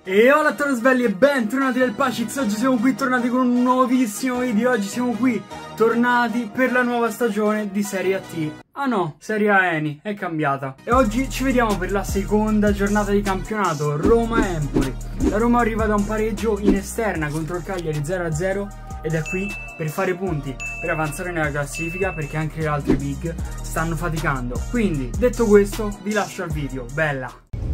E hola a tutti belli e bentornati nel Pacix. Oggi siamo qui tornati con un nuovissimo video. Oggi siamo qui tornati per la nuova stagione di Serie A-T. Ah no, Serie A Eni è cambiata. E oggi ci vediamo per la seconda giornata di campionato Roma-Empoli. La Roma arriva da un pareggio in esterna contro il Cagliari 0-0 ed è qui per fare punti, per avanzare nella classifica, perché anche le altre big stanno faticando. Quindi, detto questo, vi lascio al video. Bella!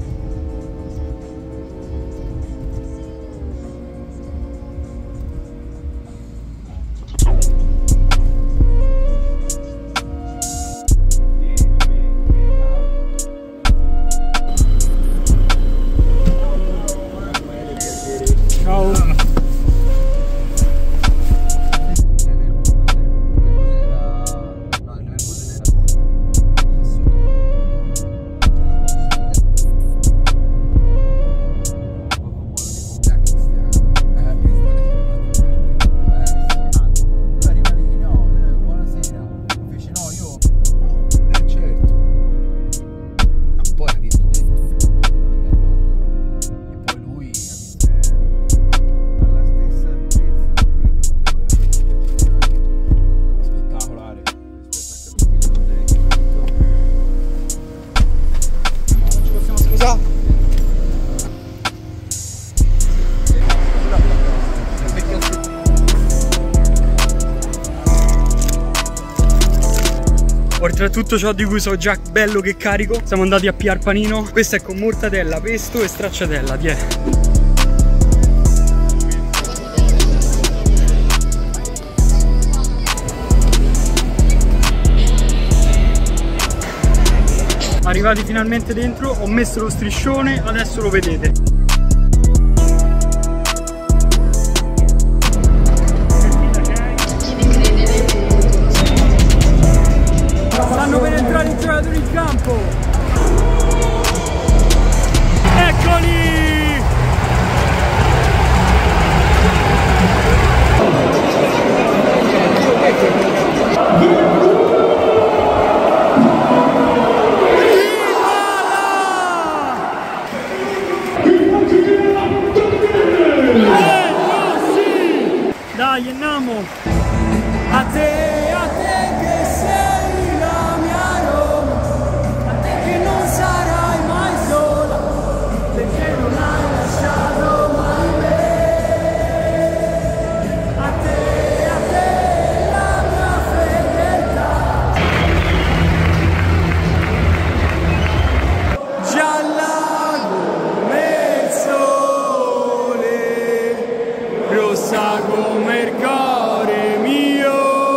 Ciao! Oltre a tutto ciò di cui so già bello che carico, siamo andati a piar panino. Questo è con mortadella, pesto e stracciatella, tiè. Arrivati finalmente dentro, ho messo lo striscione, adesso lo vedete. Stanno per entrare i giocatori in campo. Eccoli! Dai, andiamo! A te che sei la mia Roma, a te che non sarai mai sola, perché non hai lasciato mai me. A te la mia fedeltà. Gialla come il sole, rossa come il cuore mio.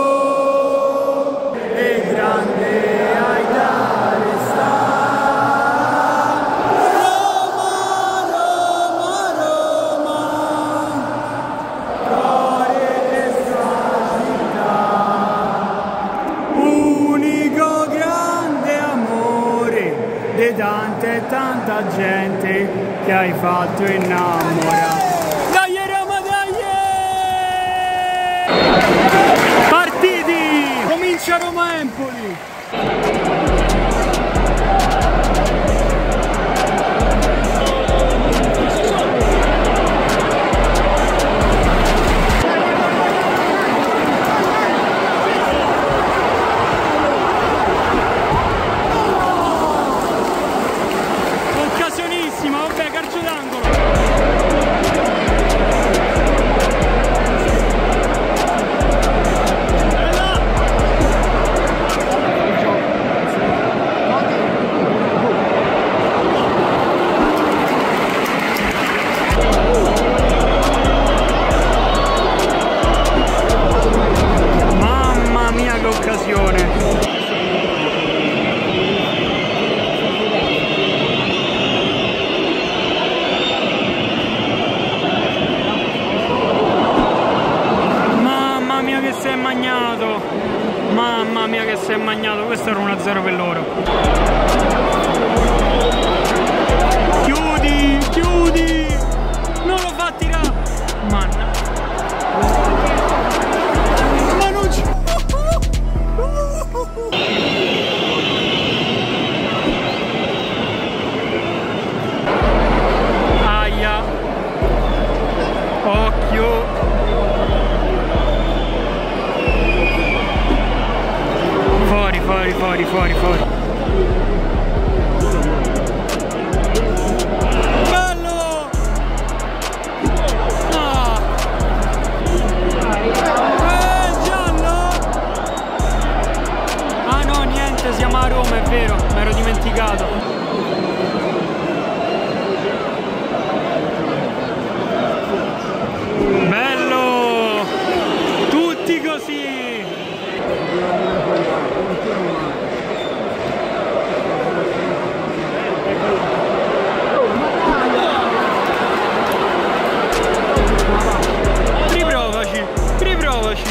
Tante tanta gente che hai fatto innamorare. Dai Roma, dai! Partiti! Comincia Roma-Empoli! Vabbè, calcio d'angolo. Mamma mia che occasione. Si è magnato, mamma mia che si è magnato. Questo era 1-0 per loro. Chiudi, chiudi, non lo fa tirare, manna, ma non ci... Aia. fuori. Bello! No! Giallo! Ah no, niente, siamo a Roma, è vero, mi ero dimenticato. Bello! Tutti così! Riprovaci!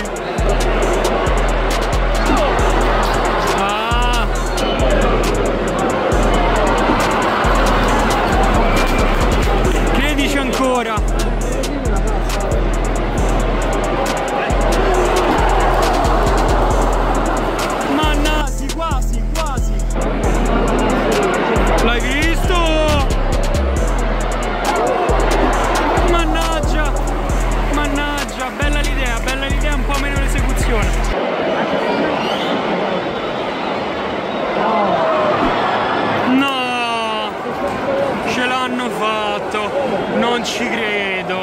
Ah! Credici ancora! Mannaggia, quasi! L'hai visto? Mannaggia, bella l'idea, un po' meno l'esecuzione. No! Ce l'hanno fatto! Non ci credo!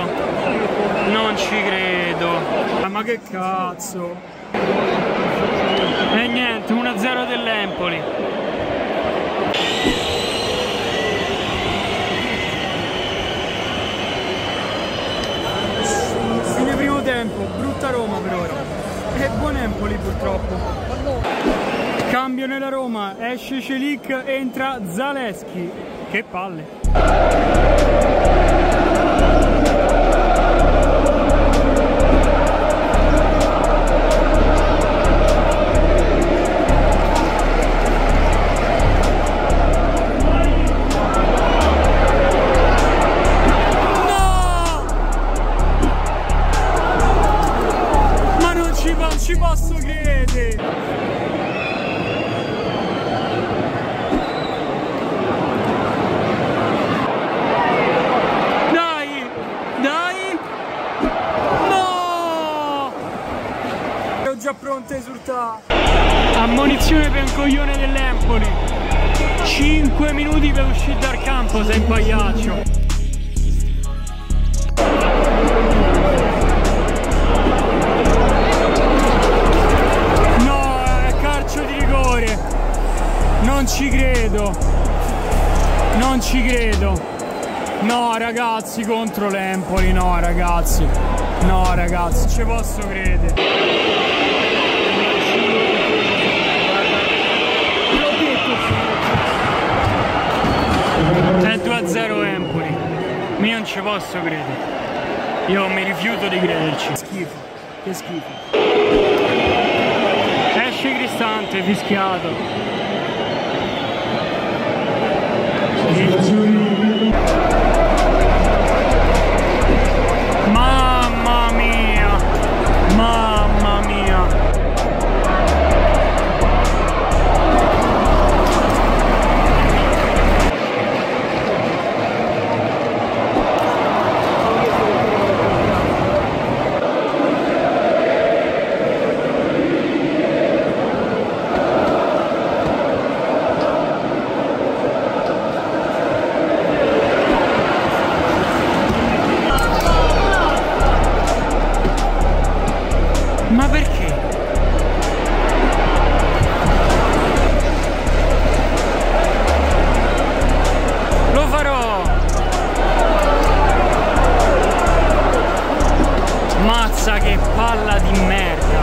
Ma che cazzo! E niente, 1-0 dell'Empoli. Fine primo tempo, brutta Roma per ora. E buon Empoli purtroppo. Cambio nella Roma, esce Celik, entra Zalewski. Che palle. Non ci posso credere! Dai! No! Ero già pronto a esultare! Ammonizione per un coglione dell'Empoli! 5 minuti per uscire dal campo, sei un pagliaccio! Non ci credo. No ragazzi, contro l'Empoli, no ragazzi, non ci posso credere. È 2-0 Empoli. Io non ci posso credere. Io mi rifiuto di crederci. Schifo, che schifo. Esce Cristante, fischiato. Mamma mia! Mamma mia! Ma perché? Lo farò! Mazza che palla di merda!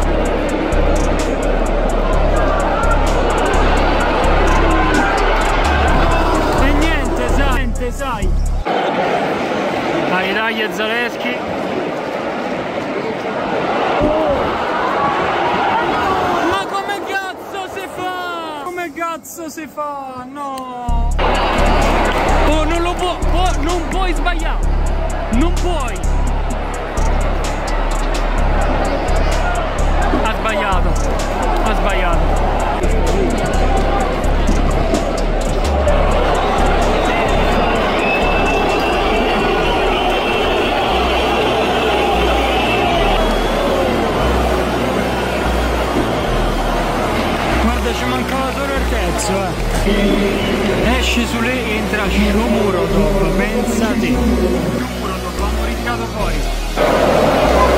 E niente, sai! Dai, Zalewski! Cazzo si fa? No! Oh, non lo può! Oh, non puoi sbagliare! Non puoi! Ha sbagliato! Guarda, ci mancava solo il Pensate, il muro lo hanno ritirato fuori.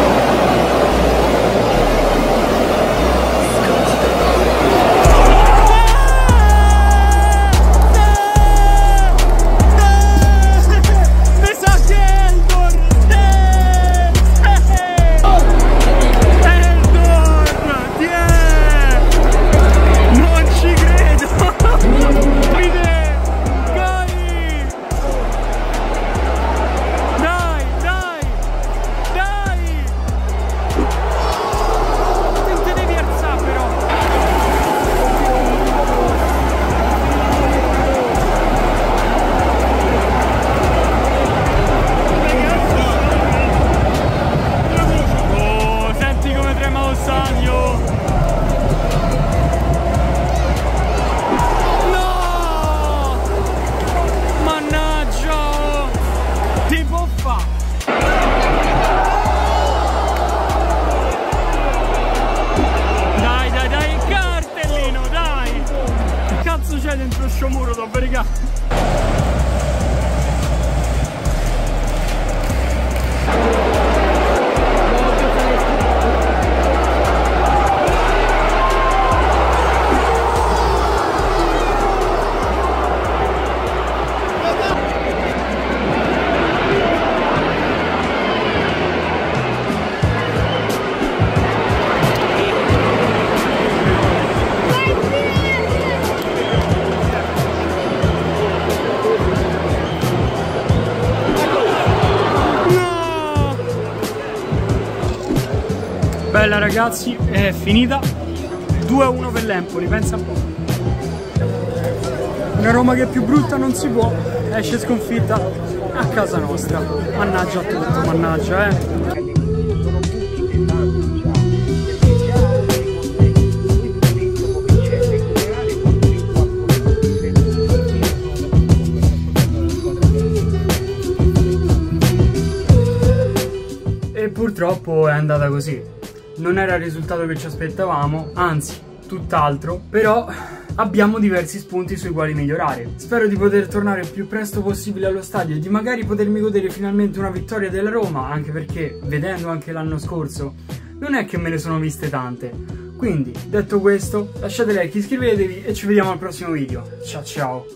Dentro sto muro da verigare. Bella ragazzi, è finita. 2-1 per l'Empoli, pensa un po'. Una Roma che più brutta non si può, esce sconfitta a casa nostra. Mannaggia a tutto, mannaggia E purtroppo è andata così. Non era il risultato che ci aspettavamo, anzi, tutt'altro, però abbiamo diversi spunti sui quali migliorare. Spero di poter tornare il più presto possibile allo stadio e di magari potermi godere finalmente una vittoria della Roma, anche perché, vedendo anche l'anno scorso, non è che me ne sono viste tante. Quindi, detto questo, lasciate like, iscrivetevi e ci vediamo al prossimo video. Ciao ciao!